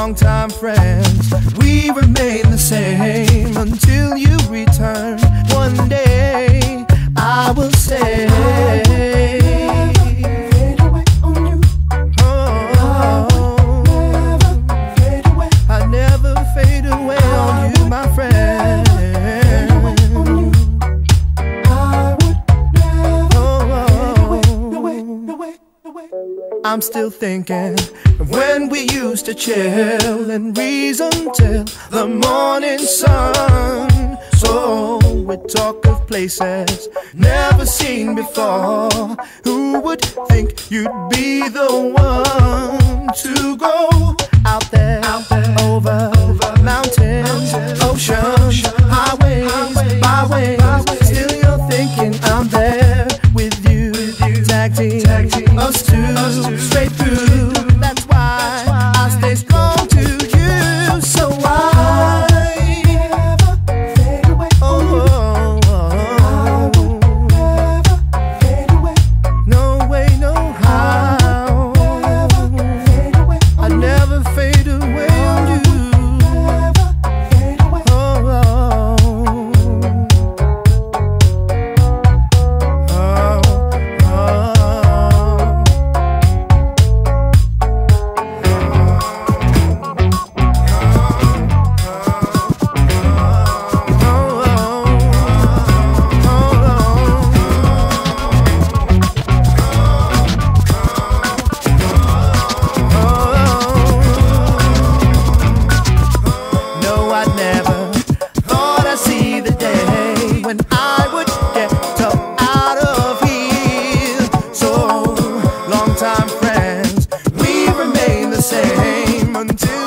longtime friends. We remain the same until you return. One day I will say, I never fade away on you, my friend. I'm still thinking of when we used to chill and reason till the morning sun. So we talk of places never seen before. Who would think you'd be the one to go out there, over mountains, oceans, highways, byways? Still you're thinking I'm there with you, tag team us two straight through. That's why I stay strong to you. So I never fade away. No way, no how. I never fade away on you. When I would get up out of here. So, longtime friends, we remain the same until